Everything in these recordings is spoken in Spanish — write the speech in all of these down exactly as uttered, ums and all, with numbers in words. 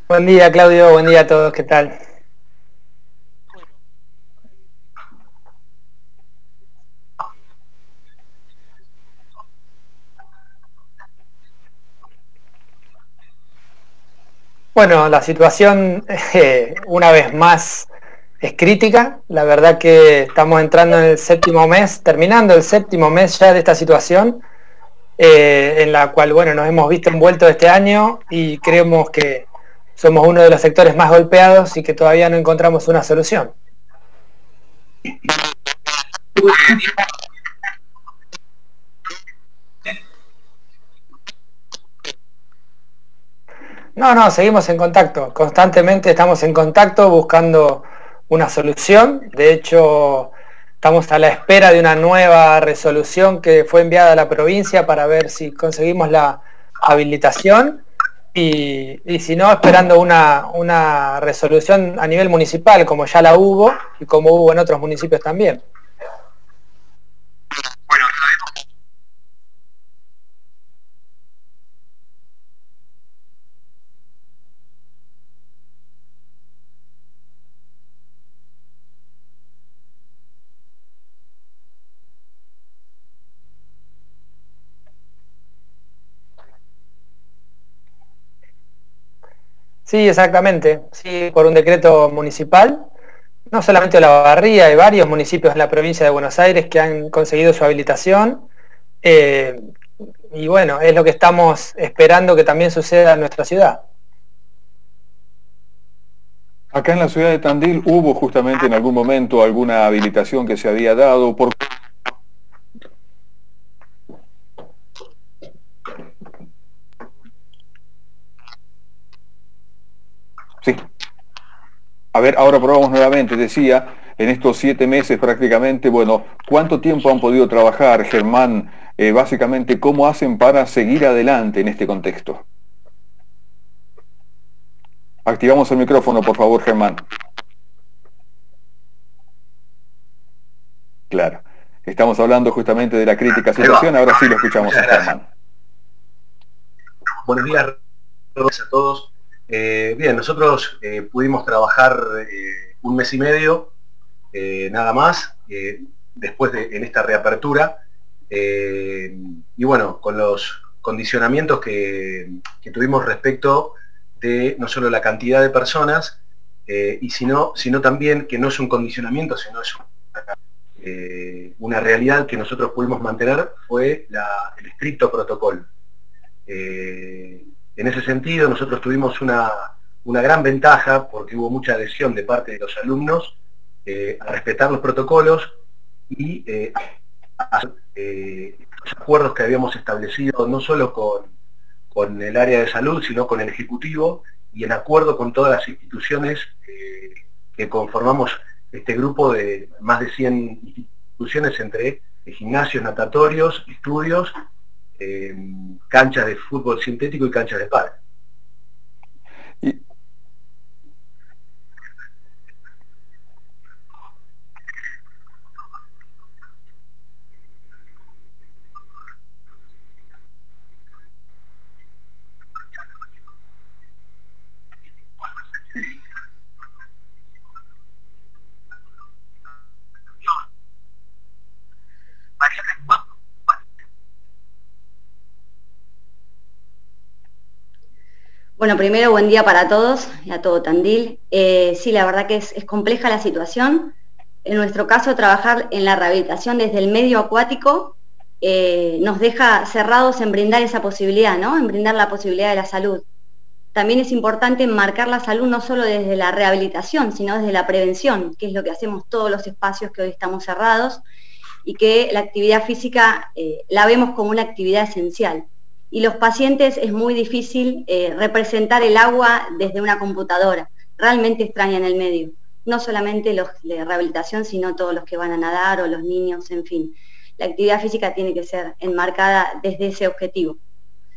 Buen día, Claudio, buen día a todos, ¿qué tal? Bueno, la situación eh, una vez más es crítica. La verdad que estamos entrando en el séptimo mes, terminando el séptimo mes ya de esta situación, eh, en la cual, bueno, nos hemos visto envueltos este año y creemos que somos uno de los sectores más golpeados y que todavía no encontramos una solución. No, no, seguimos en contacto, constantemente estamos en contacto buscando una solución. De hecho, estamos a la espera de una nueva resolución que fue enviada a la provincia para ver si conseguimos la habilitación y, y si no, esperando una, una resolución a nivel municipal, como ya la hubo y como hubo en otros municipios también. Sí, exactamente. Sí, por un decreto municipal. No solamente Olavarría, hay varios municipios en la provincia de Buenos Aires que han conseguido su habilitación. Eh, y bueno, es lo que estamos esperando que también suceda en nuestra ciudad. Acá en la ciudad de Tandil hubo justamente en algún momento alguna habilitación que se había dado por... Sí. A ver, ahora probamos nuevamente. Decía, en estos siete meses prácticamente, bueno, ¿cuánto tiempo han podido trabajar, Germán? Eh, básicamente, ¿cómo hacen para seguir adelante en este contexto? Activamos el micrófono, por favor, Germán. Claro. Estamos hablando justamente de la crítica situación. Ahora sí lo escuchamos a Germán. Buenos días a todos. Eh, bien, nosotros eh, pudimos trabajar eh, un mes y medio, eh, nada más, eh, después de en esta reapertura. Eh, y bueno, con los condicionamientos que, que tuvimos respecto de no solo la cantidad de personas, eh, y sino, sino también que no es un condicionamiento, sino es una, eh, una realidad que nosotros pudimos mantener, fue la, el estricto protocolo. Eh, en ese sentido, nosotros tuvimos una, una gran ventaja porque hubo mucha adhesión de parte de los alumnos eh, a respetar los protocolos y eh, a, eh, los acuerdos que habíamos establecido no solo con, con el área de salud, sino con el Ejecutivo y en acuerdo con todas las instituciones eh, que conformamos este grupo de más de cien instituciones entre gimnasios, natatorios, estudios, Eh, canchas de fútbol sintético y canchas de pádel. Y... Bueno, primero, buen día para todos y a todo Tandil. Eh, sí, la verdad que es, es compleja la situación. En nuestro caso, trabajar en la rehabilitación desde el medio acuático eh, nos deja cerrados en brindar esa posibilidad, ¿no? En brindar la posibilidad de la salud. También es importante marcar la salud no solo desde la rehabilitación, sino desde la prevención, que es lo que hacemos todos los espacios que hoy estamos cerrados, y que la actividad física eh, la vemos como una actividad esencial. Y los pacientes es muy difícil eh, representar el agua desde una computadora, realmente extrañan el medio, no solamente los de rehabilitación, sino todos los que van a nadar o los niños, en fin. La actividad física tiene que ser enmarcada desde ese objetivo.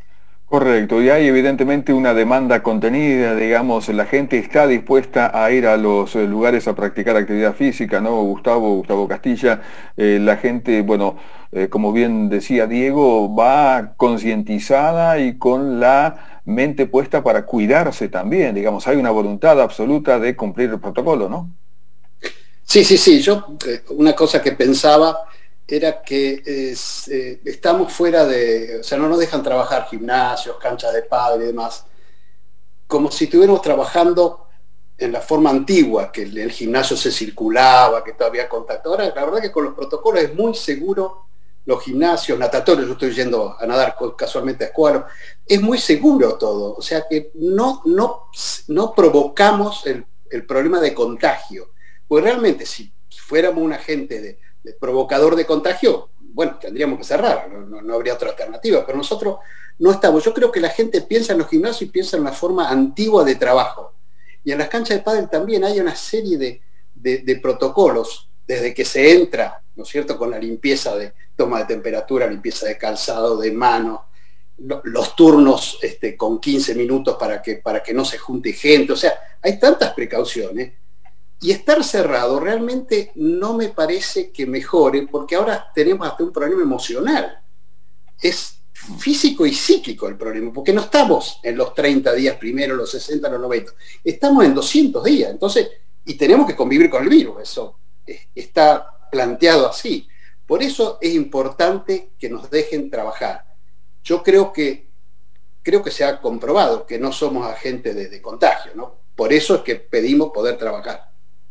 Correcto, y hay evidentemente una demanda contenida, digamos, la gente está dispuesta a ir a los lugares a practicar actividad física, ¿no? Gustavo, Gustavo Castilla, eh, la gente, bueno, eh, como bien decía Diego, va concientizada y con la mente puesta para cuidarse también, digamos, hay una voluntad absoluta de cumplir el protocolo, ¿no? Sí, sí, sí, yo eh, una cosa que pensaba era que es, eh, estamos fuera de, o sea, no nos dejan trabajar gimnasios, canchas de pádel y demás, como si estuviéramos trabajando en la forma antigua, que el, el gimnasio se circulaba, que todavía contacto. Ahora, la verdad que con los protocolos es muy seguro, los gimnasios, natatorios, yo estoy yendo a nadar casualmente a Escualo, es muy seguro todo, o sea que no, no, no provocamos el, el problema de contagio, porque realmente si fuéramos un agente de de provocador de contagio, bueno, tendríamos que cerrar, no, no, no habría otra alternativa, pero nosotros no estamos. Yo creo que la gente piensa en los gimnasios y piensa en una forma antigua de trabajo. Y en las canchas de pádel también hay una serie de, de, de protocolos, desde que se entra, ¿no es cierto?, con la limpieza de toma de temperatura, limpieza de calzado, de manos, lo, los turnos este, con quince minutos para que, para que no se junte gente, o sea, hay tantas precauciones. Y estar cerrado realmente no me parece que mejore, porque ahora tenemos hasta un problema emocional. Es físico y psíquico el problema, porque no estamos en los treinta días primero, los sesenta, los noventa. Estamos en doscientos días, entonces, y tenemos que convivir con el virus, eso está planteado así. Por eso es importante que nos dejen trabajar. Yo creo que, creo que se ha comprobado que no somos agentes de, de contagio, ¿no? Por eso es que pedimos poder trabajar.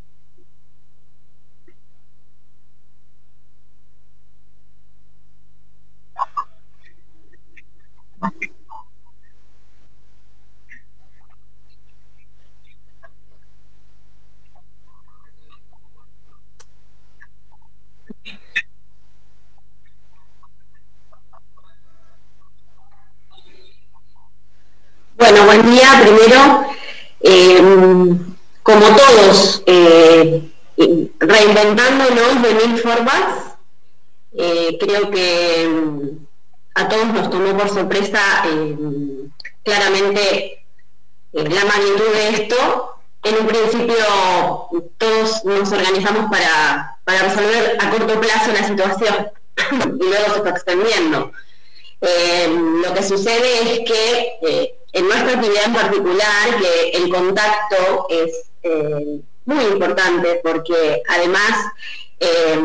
Bueno, buen día. Primero, eh, como todos, eh, reinventándonos de mil formas, eh, creo que a todos nos tomó por sorpresa eh, claramente eh, la magnitud de esto. En un principio todos nos organizamos para, para resolver a corto plazo la situación y luego se está extendiendo. Eh, lo que sucede es que eh, en nuestra actividad en particular, que el contacto es eh, muy importante porque además eh,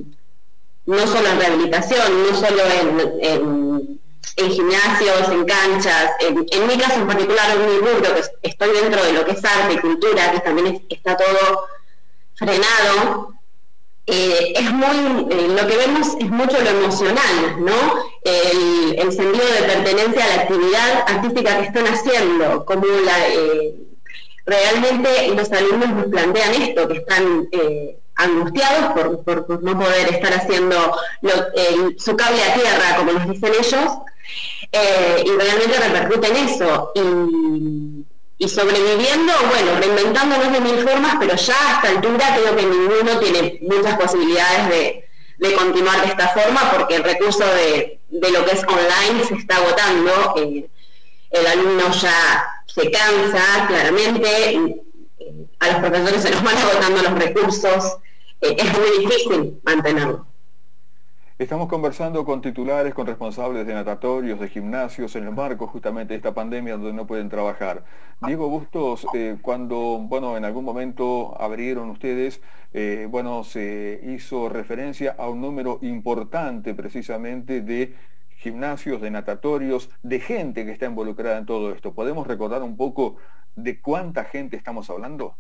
no solo en rehabilitación, no solo en, en, en gimnasios, en canchas, en, en mi caso en particular, en mi rubro, que estoy dentro de lo que es arte y cultura, que también es, está todo frenado. Eh, es muy, eh, lo que vemos es mucho lo emocional, ¿no? El, el sentido de pertenencia a la actividad artística que están haciendo, como la, eh, realmente los alumnos nos plantean esto, que están eh, angustiados por, por, por no poder estar haciendo lo, eh, su cable a tierra, como nos dicen ellos, eh, y realmente repercute en eso. Y, Y sobreviviendo, bueno, reinventándonos de mil formas, pero ya a esta altura creo que ninguno tiene muchas posibilidades de, de continuar de esta forma, porque el recurso de, de lo que es online se está agotando, eh, el alumno ya se cansa, claramente, eh, a los profesores se nos van agotando los recursos, eh, es muy difícil mantenerlo. Estamos conversando con titulares, con responsables de natatorios, de gimnasios, en el marco justamente de esta pandemia donde no pueden trabajar. Diego Bustos, eh, cuando, bueno, en algún momento abrieron ustedes, eh, bueno, se hizo referencia a un número importante precisamente de gimnasios, de natatorios, de gente que está involucrada en todo esto. ¿Podemos recordar un poco de cuánta gente estamos hablando?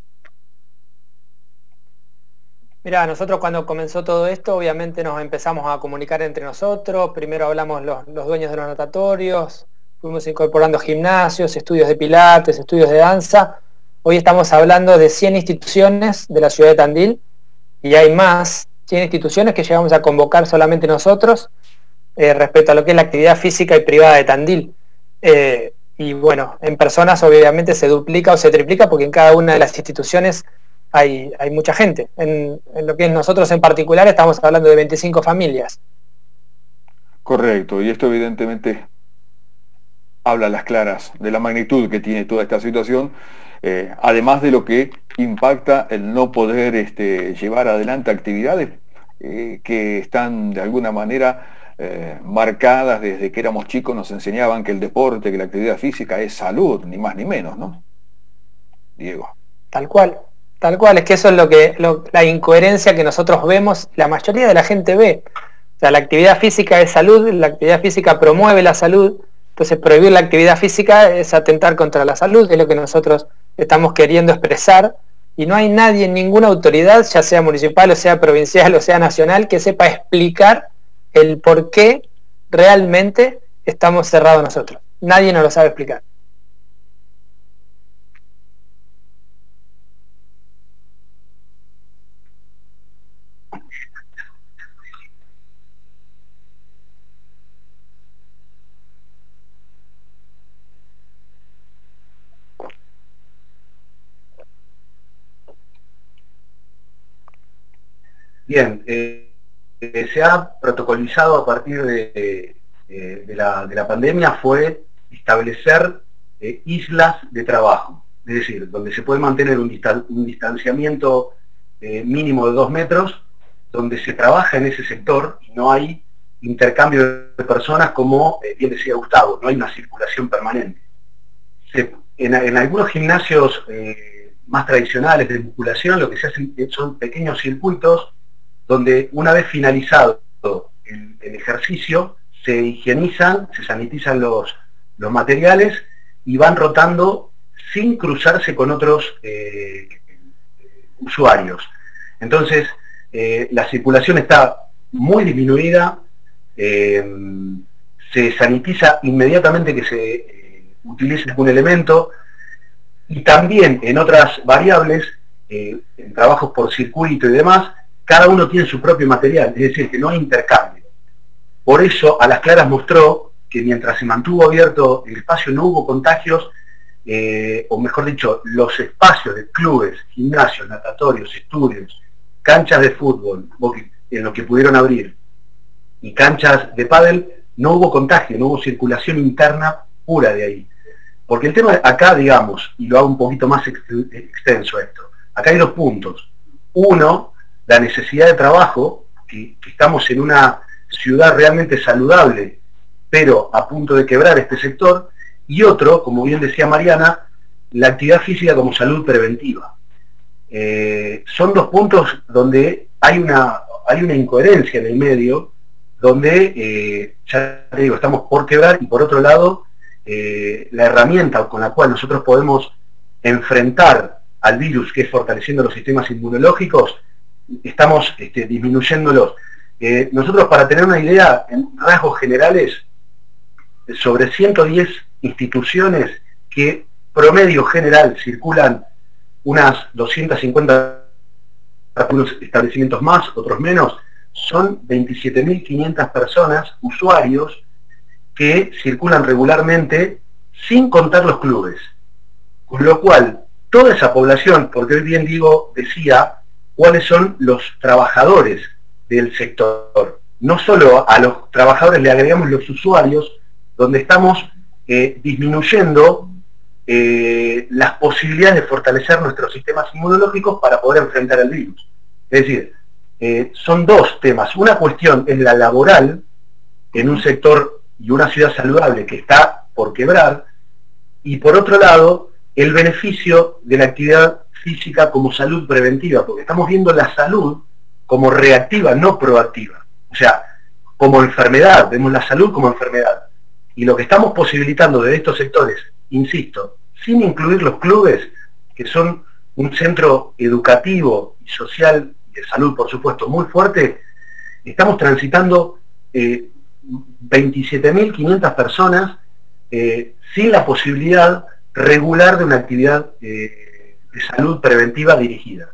Mirá, nosotros cuando comenzó todo esto, obviamente nos empezamos a comunicar entre nosotros, primero hablamos los, los dueños de los natatorios, fuimos incorporando gimnasios, estudios de pilates, estudios de danza. Hoy estamos hablando de cien instituciones de la ciudad de Tandil, y hay más, cien instituciones que llegamos a convocar solamente nosotros, eh, respecto a lo que es la actividad física y privada de Tandil. Eh, y bueno, en personas obviamente se duplica o se triplica, porque en cada una de las instituciones Hay, hay mucha gente. En, en lo que es nosotros en particular estamos hablando de veinticinco familias. Correcto, y esto evidentemente... habla a las claras de la magnitud que tiene toda esta situación, eh, además de lo que impacta el no poder este, llevar adelante actividades eh, que están de alguna manera eh, marcadas desde que éramos chicos. Nos enseñaban que el deporte, que la actividad física es salud, ni más ni menos, ¿no? Diego. Tal cual, tal cual, es que eso es lo que lo, la incoherencia que nosotros vemos, la mayoría de la gente ve. O sea, la actividad física es salud, la actividad física promueve la salud, entonces prohibir la actividad física es atentar contra la salud, es lo que nosotros estamos queriendo expresar, y no hay nadie, ninguna autoridad, ya sea municipal o sea provincial o sea nacional, que sepa explicar el por qué realmente estamos cerrados nosotros. Nadie nos lo sabe explicar. Bien, eh, eh, se ha protocolizado a partir de, eh, de, la, de la pandemia fue establecer eh, islas de trabajo, es decir, donde se puede mantener un, distan un distanciamiento eh, mínimo de dos metros, donde se trabaja en ese sector y no hay intercambio de personas como eh, bien decía Gustavo, no hay una circulación permanente. Se, en, en algunos gimnasios eh, más tradicionales de musculación lo que se hacen son pequeños circuitos donde una vez finalizado el, el ejercicio, se higienizan, se sanitizan los, los materiales y van rotando sin cruzarse con otros eh, usuarios. Entonces, eh, la circulación está muy disminuida, eh, se sanitiza inmediatamente que se eh, utilice algún elemento, y también en otras variables, eh, en trabajos por circuito y demás, cada uno tiene su propio material, es decir, que no hay intercambio. Por eso, a las claras mostró que mientras se mantuvo abierto el espacio no hubo contagios, eh, o mejor dicho, los espacios de clubes, gimnasios, natatorios, estudios, canchas de fútbol, en lo que pudieron abrir, y canchas de pádel, no hubo contagio, no hubo circulación interna pura de ahí. Porque el tema acá, digamos, y lo hago un poquito más extenso esto, acá hay dos puntos. Uno, la necesidad de trabajo, que, que estamos en una ciudad realmente saludable, pero a punto de quebrar este sector, y otro, como bien decía Mariana, la actividad física como salud preventiva. Eh, son dos puntos donde hay una, hay una incoherencia en el medio, donde, eh, ya te digo, estamos por quebrar, y por otro lado, eh, la herramienta con la cual nosotros podemos enfrentar al virus, que es fortaleciendo los sistemas inmunológicos, estamos este, disminuyéndolos. Eh, nosotros, para tener una idea, en rasgos generales, sobre ciento diez instituciones que promedio general circulan unas doscientas cincuenta, algunos establecimientos más, otros menos, son veintisiete mil quinientas personas, usuarios, que circulan regularmente sin contar los clubes. Con lo cual, toda esa población, porque hoy bien digo, decía, cuáles son los trabajadores del sector. No solo a los trabajadores le agregamos los usuarios, donde estamos eh, disminuyendo eh, las posibilidades de fortalecer nuestros sistemas inmunológicos para poder enfrentar el virus. Es decir, eh, son dos temas. Una cuestión es la laboral, en un sector y una ciudad saludable que está por quebrar, y por otro lado, el beneficio de la actividad física como salud preventiva, porque estamos viendo la salud como reactiva, no proactiva. O sea, como enfermedad, vemos la salud como enfermedad. Y lo que estamos posibilitando de estos sectores, insisto, sin incluir los clubes, que son un centro educativo y social, y de salud por supuesto, muy fuerte, estamos transitando eh, veintisiete mil quinientas personas eh, sin la posibilidad regular de una actividad eh, de salud preventiva dirigida.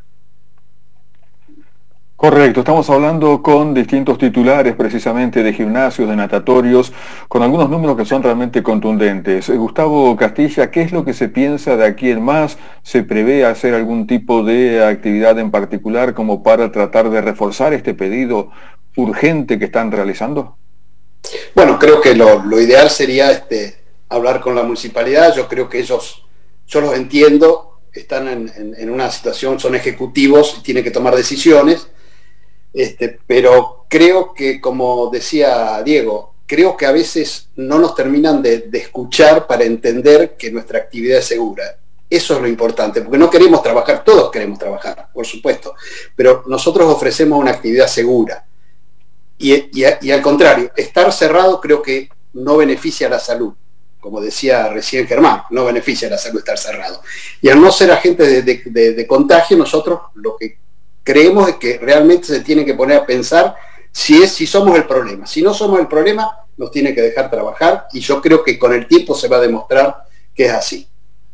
Correcto, estamos hablando con distintos titulares precisamente de gimnasios, de natatorios, con algunos números que son realmente contundentes. Gustavo Castilla, ¿qué es lo que se piensa de aquí en más? ¿Se prevé hacer algún tipo de actividad en particular como para tratar de reforzar este pedido urgente que están realizando? Bueno, creo que lo, lo ideal sería este, hablar con la municipalidad. Yo creo que ellos, yo los entiendo, están en, en, en una situación, son ejecutivos y tienen que tomar decisiones, este, pero creo que, como decía Diego, creo que a veces no nos terminan de, de escuchar para entender que nuestra actividad es segura. Eso es lo importante, porque no queremos trabajar, todos queremos trabajar, por supuesto, pero nosotros ofrecemos una actividad segura. Y, y, y al contrario, estar cerrado creo que no beneficia a la salud. Como decía recién Germán, no beneficia a la salud estar cerrado. Y al no ser agente de, de, de, de contagio, nosotros lo que creemos es que realmente se tiene que poner a pensar si, es, si somos el problema. Si no somos el problema, nos tiene que dejar trabajar, y yo creo que con el tiempo se va a demostrar que es así.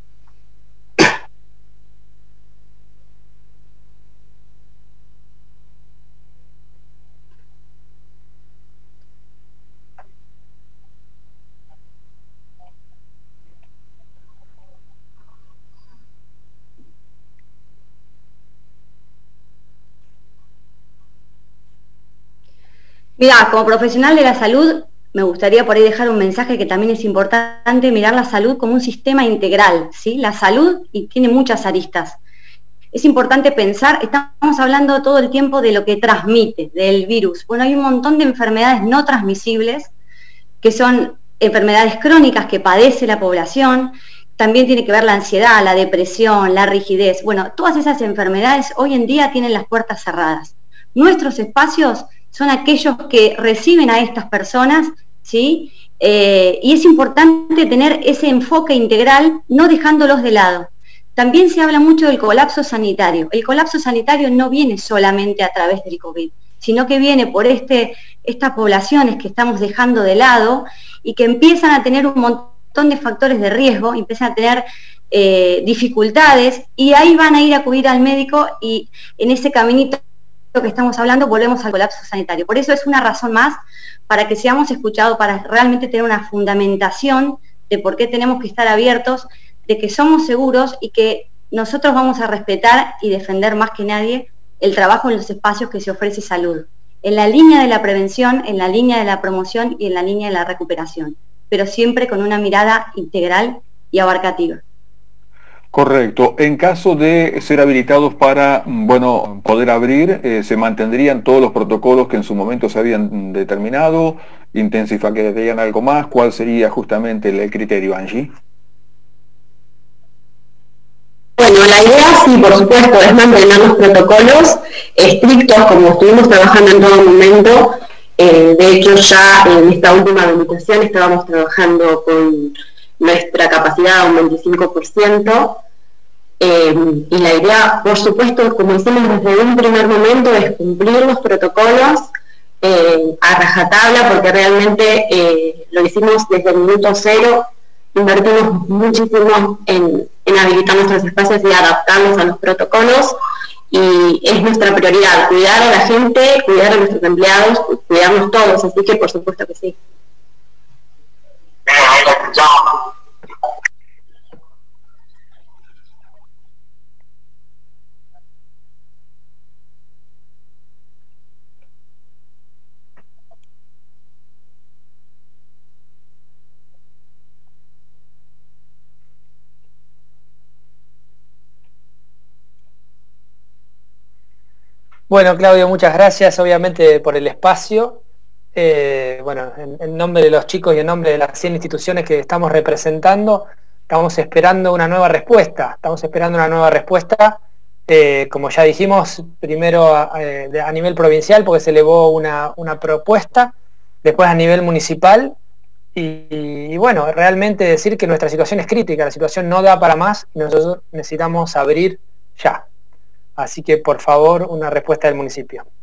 Mira, como profesional de la salud, me gustaría por ahí dejar un mensaje que también es importante, mirar la salud como un sistema integral, ¿sí? La salud y tiene muchas aristas. Es importante pensar, estamos hablando todo el tiempo de lo que transmite, del virus. Bueno, hay un montón de enfermedades no transmisibles, que son enfermedades crónicas que padece la población. También tiene que ver la ansiedad, la depresión, la rigidez. Bueno, todas esas enfermedades hoy en día tienen las puertas cerradas. Nuestros espacios son aquellos que reciben a estas personas, ¿sí? Eh, y es importante tener ese enfoque integral, no dejándolos de lado. También se habla mucho del colapso sanitario. El colapso sanitario no viene solamente a través del COVID, sino que viene por este, estas poblaciones que estamos dejando de lado y que empiezan a tener un montón de factores de riesgo, empiezan a tener eh, dificultades, y ahí van a ir a acudir al médico, y en ese caminito que estamos hablando volvemos al colapso sanitario. Por eso es una razón más para que seamos escuchados, para realmente tener una fundamentación de por qué tenemos que estar abiertos, de que somos seguros y que nosotros vamos a respetar y defender más que nadie el trabajo en los espacios que se ofrece salud, en la línea de la prevención, en la línea de la promoción y en la línea de la recuperación, pero siempre con una mirada integral y abarcativa. Correcto. En caso de ser habilitados para, bueno, poder abrir, eh, ¿se mantendrían todos los protocolos que en su momento se habían determinado? ¿Intensificarían algo más? ¿Cuál sería justamente el, el criterio, Angie? Bueno, la idea, sí, por supuesto, es mantener los protocolos estrictos, como estuvimos trabajando en todo momento. Eh, de hecho, ya en esta última habilitación estábamos trabajando con nuestra capacidad a un veinticinco por ciento. Eh, y la idea, por supuesto, como hicimos desde un primer momento, es cumplir los protocolos eh, a rajatabla, porque realmente eh, lo hicimos desde el minuto cero. Invertimos muchísimo en, en habilitar nuestros espacios y adaptarnos a los protocolos, y es nuestra prioridad, cuidar a la gente, cuidar a nuestros empleados, cuidarnos todos, así que por supuesto que sí. Bueno, Claudio, muchas gracias, obviamente, por el espacio. Eh, bueno, en, en nombre de los chicos y en nombre de las cien instituciones que estamos representando, estamos esperando una nueva respuesta. Estamos esperando una nueva respuesta, eh, como ya dijimos, primero a, a nivel provincial, porque se elevó una, una propuesta, después a nivel municipal, y, y bueno, realmente decir que nuestra situación es crítica, la situación no da para más, y nosotros necesitamos abrir ya. Así que, por favor, una respuesta del municipio.